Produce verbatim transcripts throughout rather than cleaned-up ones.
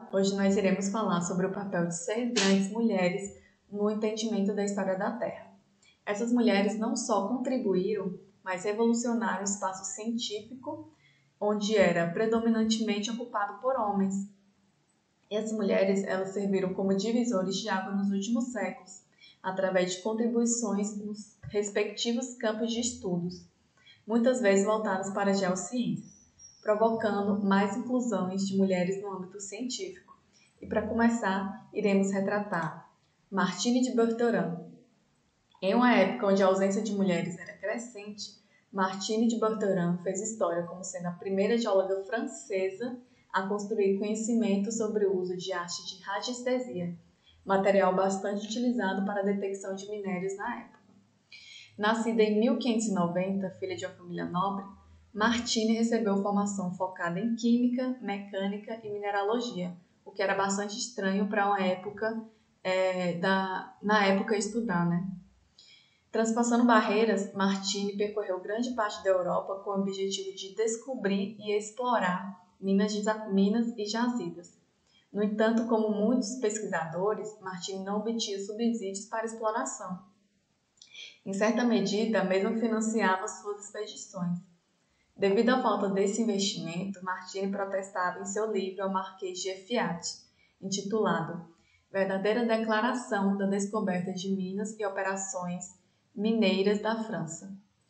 Hoje nós iremos falar sobre o papel de seis grandes mulheres no entendimento da história da Terra. Essas mulheres não só contribuíram, mas revolucionaram o espaço científico, onde era predominantemente ocupado por homens. E as mulheres elas serviram como divisores de água nos últimos séculos, através de contribuições nos respectivos campos de estudos, muitas vezes voltados para as geociências, provocando mais inclusões de mulheres no âmbito científico. E para começar, iremos retratar Martine de Bertoran. Em uma época onde a ausência de mulheres era crescente, Martine de Bertoran fez história como sendo a primeira geóloga francesa a construir conhecimento sobre o uso de haste de radiestesia, material bastante utilizado para a detecção de minérios na época. Nascida em mil quinhentos e noventa, filha de uma família nobre, Martine recebeu formação focada em química, mecânica e mineralogia, o que era bastante estranho para uma época, é, da, na época estudar, né? Transpassando barreiras, Martine percorreu grande parte da Europa com o objetivo de descobrir e explorar minas, de, minas e jazidas. No entanto, como muitos pesquisadores, Martine não obtinha subsídios para exploração. Em certa medida, mesmo financiava suas expedições. Devido à falta desse investimento, Martine protestava em seu livro ao Marquês de Effiat, intitulado Verdadeira Declaração da Descoberta de Minas e Operações Mineiras da França.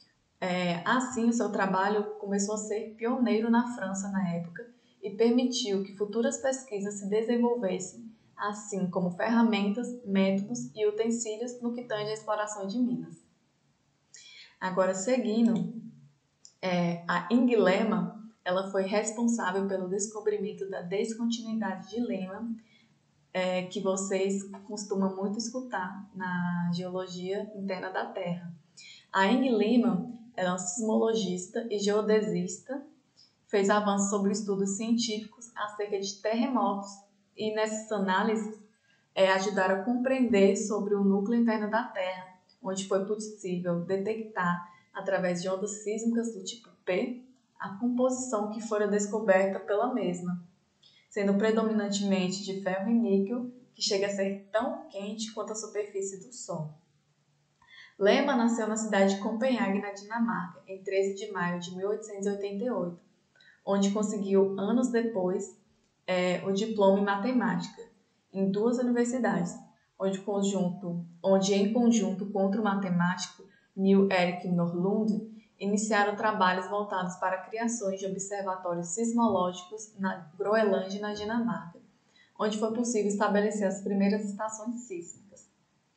É, assim, o seu trabalho começou a ser pioneiro na França na época e permitiu que futuras pesquisas se desenvolvessem, assim como ferramentas, métodos e utensílios no que tange à exploração de minas. Agora, seguindo, É, a Ing-lema, ela foi responsável pelo descobrimento da descontinuidade de lema, é, que vocês costumam muito escutar na geologia interna da Terra. A Ing-lema era uma sismologista e geodesista, fez avanços sobre estudos científicos acerca de terremotos e nessas análises é, ajudaram a compreender sobre o núcleo interno da Terra, onde foi possível detectar através de ondas sísmicas do tipo P, a composição que fora descoberta pela mesma, sendo predominantemente de ferro e níquel, que chega a ser tão quente quanto a superfície do Sol. Lema nasceu na cidade de Copenhague, na Dinamarca, em treze de maio de mil oitocentos e oitenta e oito, onde conseguiu, anos depois, é, o diploma em matemática, em duas universidades, onde, conjunto, onde em conjunto com outro matemático, Neil Erik Nordlund, iniciaram trabalhos voltados para criações de observatórios sismológicos na Groenlândia e na Dinamarca, onde foi possível estabelecer as primeiras estações sísmicas.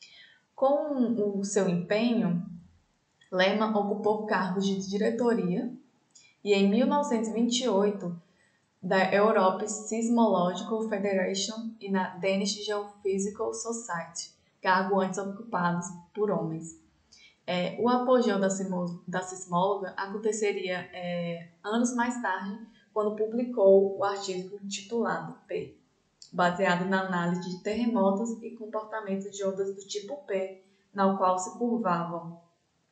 Com o seu empenho, Lema ocupou cargos de diretoria e em mil novecentos e vinte e oito da European Seismological Federation e na Danish Geophysical Society, cargo antes ocupados por homens. É, o apogeu da, da sismóloga aconteceria é, anos mais tarde, quando publicou o artigo titulado P, baseado na análise de terremotos e comportamento de ondas do tipo P, na qual se curvavam.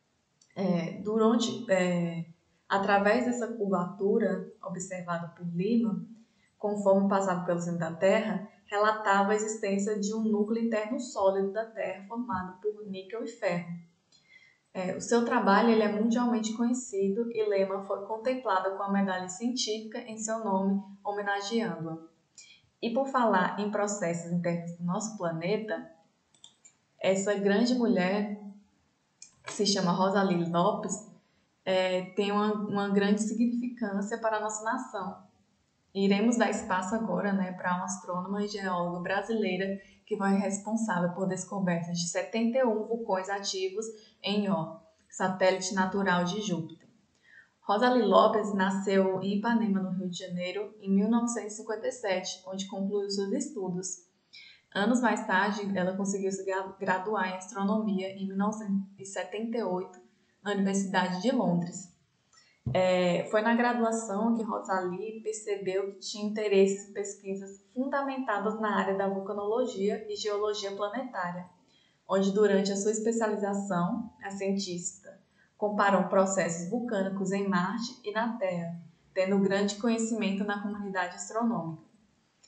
É, durante, é, através dessa curvatura observada por Lima, conforme passava pelo centro da Terra, relatava a existência de um núcleo interno sólido da Terra formado por níquel e ferro. É, o seu trabalho ele é mundialmente conhecido e Lema foi contemplada com a medalha científica em seu nome, homenageando-a. E por falar em processos internos do nosso planeta, essa grande mulher, que se chama Rosalie Lopes, é, tem uma, uma grande significância para a nossa nação. Iremos dar espaço agora, né, para uma astrônoma e geóloga brasileira que foi responsável por descobertas de setenta e um vulcões ativos em Ó, satélite natural de Júpiter. Rosalie Lopes nasceu em Ipanema, no Rio de Janeiro, em mil novecentos e cinquenta e sete, onde concluiu seus estudos. Anos mais tarde, ela conseguiu se graduar em astronomia em mil novecentos e setenta e oito na Universidade de Londres. É, foi na graduação que Rosalie percebeu que tinha interesses em pesquisas fundamentadas na área da vulcanologia e geologia planetária, onde durante a sua especialização, a cientista comparou processos vulcânicos em Marte e na Terra, tendo grande conhecimento na comunidade astronômica.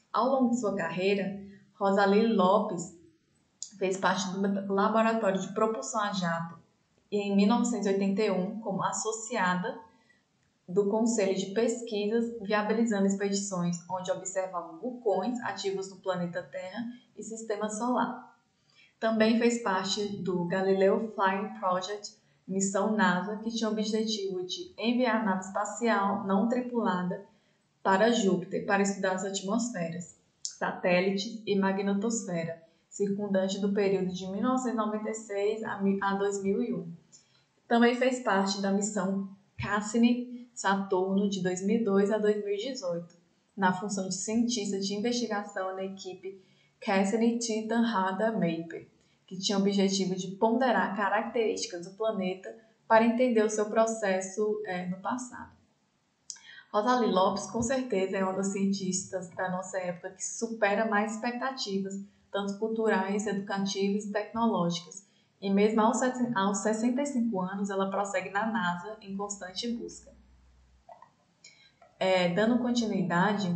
Ao longo de sua carreira, Rosalie Lopes fez parte do Laboratório de Propulsão a Jato e, em mil novecentos e oitenta e um, como associada do Conselho de Pesquisas, viabilizando expedições onde observavam vulcões ativos no planeta Terra e Sistema Solar. Também fez parte do Galileo Flying Project, missão NASA, que tinha o objetivo de enviar nave espacial não tripulada para Júpiter para estudar as atmosferas, satélites e magnetosfera, circundante do período de mil novecentos e noventa e seis a dois mil e um. Também fez parte da missão Cassini-Saturno de dois mil e dois a dois mil e dezoito, na função de cientista de investigação na equipe Cassini-Titan Radar Mapper, que tinha o objetivo de ponderar características do planeta para entender o seu processo é, no passado. Rosalie Lopes, com certeza, é uma das cientistas da nossa época que supera mais expectativas, tanto culturais, educativas e tecnológicas. E mesmo aos sessenta e cinco anos, ela prossegue na NASA em constante busca. É, dando continuidade,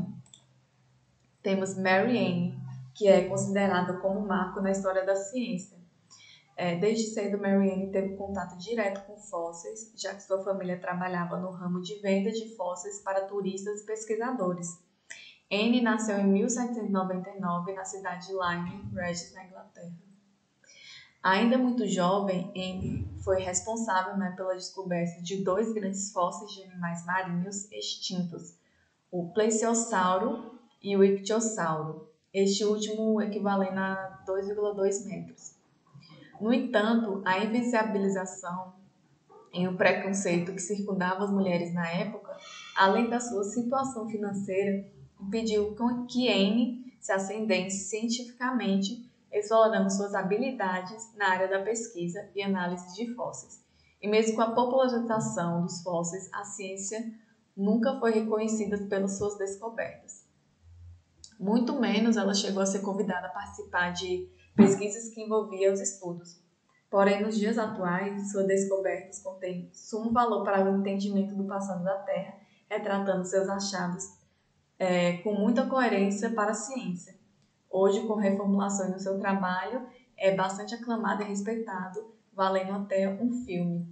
temos Mary Ann, que é considerada como um marco na história da ciência. É, desde cedo, Mary Ann teve contato direto com fósseis, já que sua família trabalhava no ramo de venda de fósseis para turistas e pesquisadores. Anne nasceu em mil setecentos e noventa e nove na cidade de Lyme Regis, na Inglaterra. Ainda muito jovem, Anne foi responsável né, pela descoberta de dois grandes fósseis de animais marinhos extintos, o Plesiosauro e o Ictiosauro, este último equivalendo a dois vírgula dois metros. No entanto, a invisibilização e o preconceito que circundava as mulheres na época, além da sua situação financeira, impediu que Anne se ascendesse cientificamente, explorando suas habilidades na área da pesquisa e análise de fósseis. E mesmo com a popularização dos fósseis, a ciência nunca foi reconhecida pelas suas descobertas. Muito menos ela chegou a ser convidada a participar de pesquisas que envolviam os estudos. Porém, nos dias atuais, suas descobertas contêm sumo valor para o entendimento do passado da Terra, retratando seus achados é, com muita coerência para a ciência. Hoje, com reformulações no seu trabalho, é bastante aclamado e respeitado, valendo até um filme.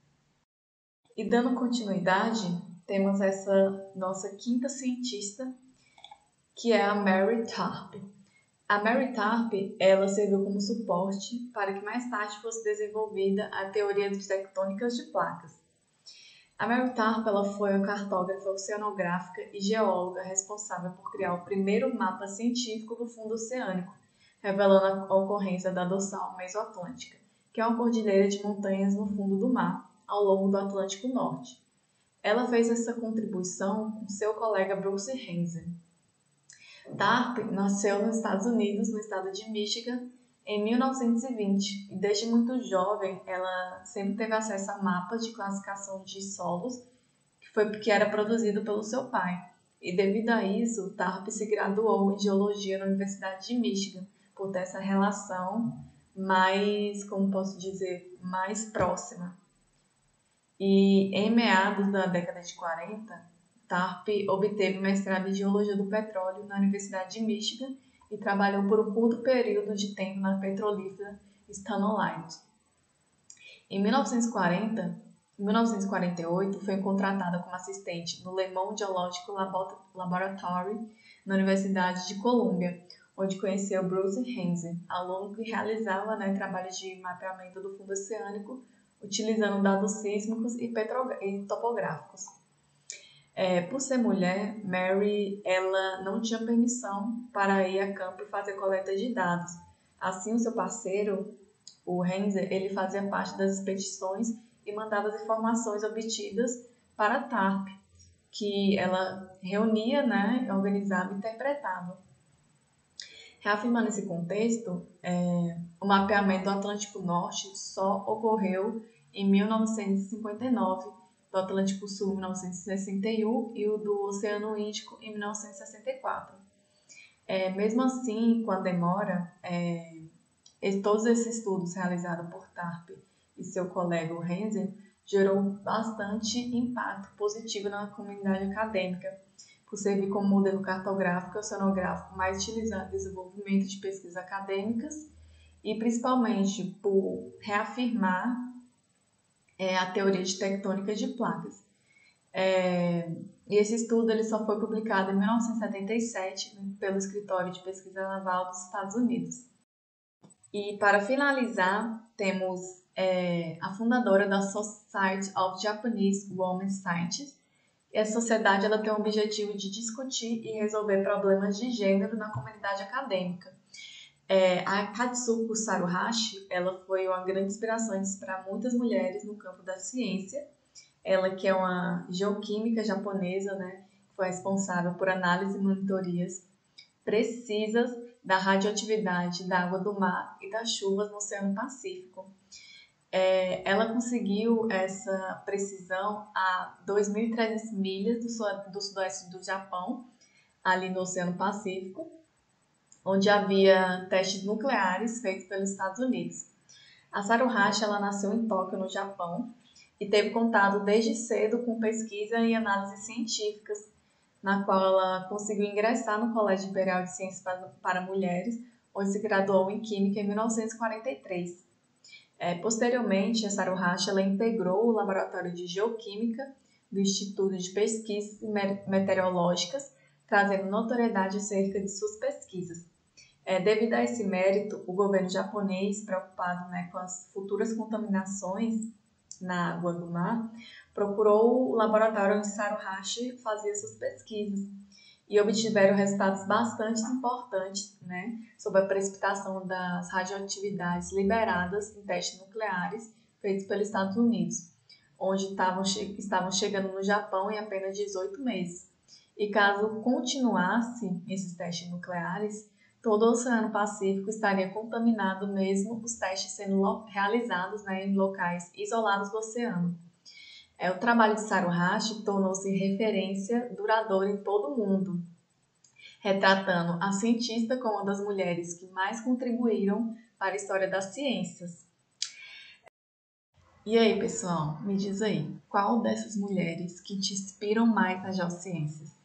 E dando continuidade, temos essa nossa quinta cientista, que é a Mary Tarp. A Mary Tarp, ela serviu como suporte para que mais tarde fosse desenvolvida a teoria de tectônicas de placas. A Mary Tarp, ela foi uma cartógrafa oceanográfica e geóloga responsável por criar o primeiro mapa científico do fundo oceânico, revelando a ocorrência da dorsal mesoatlântica, que é uma cordilheira de montanhas no fundo do mar, ao longo do Atlântico Norte. Ela fez essa contribuição com seu colega Bruce Hansen. Tarp nasceu nos Estados Unidos, no estado de Michigan, em mil novecentos e vinte, e desde muito jovem ela sempre teve acesso a mapas de classificação de solos, que foi porque era produzido pelo seu pai. E devido a isso, Tarp se graduou em geologia na Universidade de Michigan, por ter essa relação mais, como posso dizer, mais próxima. E em meados da década de quarenta, Tarp obteve mestrado em Geologia do Petróleo na Universidade de Michigan e trabalhou por um curto período de tempo na petrolífera Stannolite. Em mil novecentos e quarenta, mil novecentos e quarenta e oito, foi contratada como assistente no Le Monde Geological Laboratory na Universidade de Colômbia, onde conheceu Bruce Hansen, aluno que realizava né, trabalhos de mapeamento do fundo oceânico utilizando dados sísmicos e, e topográficos. É, por ser mulher, Mary ela não tinha permissão para ir a campo e fazer coleta de dados. Assim, o seu parceiro, o Hansen, ele fazia parte das expedições e mandava as informações obtidas para a Tarp, que ela reunia, né, organizava e interpretava. Reafirmando esse contexto, é, o mapeamento do Atlântico Norte só ocorreu em mil novecentos e cinquenta e nove, do Atlântico Sul em mil novecentos e sessenta e um e o do Oceano Índico em mil novecentos e sessenta e quatro. É, mesmo assim, com a demora, é, todos esses estudos realizados por Tarp e seu colega o Hansen gerou bastante impacto positivo na comunidade acadêmica, por servir como modelo cartográfico e oceanográfico mais utilizado no desenvolvimento de pesquisas acadêmicas e principalmente por reafirmar é, a teoria de tectônica de placas. É, e esse estudo ele só foi publicado em mil novecentos e setenta e sete pelo Escritório de Pesquisa Naval dos Estados Unidos. E para finalizar, temos é, a fundadora da Society of Japanese Women Scientists. Essa sociedade ela tem o objetivo de discutir e resolver problemas de gênero na comunidade acadêmica. É, a Katsuko Saruhashi ela foi uma grande inspiração para muitas mulheres no campo da ciência. Ela que é uma geoquímica japonesa, né, foi responsável por análise e monitorias precisas da radioatividade da água do mar e das chuvas no Oceano Pacífico. É, ela conseguiu essa precisão a dois mil e trezentas milhas do, sul, do sudoeste do Japão, ali no Oceano Pacífico, onde havia testes nucleares feitos pelos Estados Unidos. A Saruhashi ela nasceu em Tóquio, no Japão, e teve contato desde cedo com pesquisa e análises científicas, na qual ela conseguiu ingressar no Colégio Imperial de Ciências para Mulheres, onde se graduou em Química em mil novecentos e quarenta e três. É, posteriormente, a Saruhashi ela integrou o Laboratório de Geoquímica do Instituto de Pesquisas Meteorológicas, trazendo notoriedade acerca de suas pesquisas. É, devido a esse mérito, o governo japonês, preocupado, né, com as futuras contaminações na água do mar, procurou o laboratório onde Saruhashi fazia suas pesquisas e obtiveram resultados bastante importantes, né, sobre a precipitação das radioatividades liberadas em testes nucleares feitos pelos Estados Unidos, onde estavam, che estavam chegando no Japão em apenas dezoito meses. E caso continuasse esses testes nucleares, todo o Oceano Pacífico estaria contaminado, mesmo os testes sendo realizados, né, em locais isolados do oceano. É, o trabalho de Saruhashi tornou-se referência duradoura em todo o mundo, retratando a cientista como uma das mulheres que mais contribuíram para a história das ciências. E aí, pessoal, me diz aí, qual dessas mulheres que te inspiram mais nas geociências?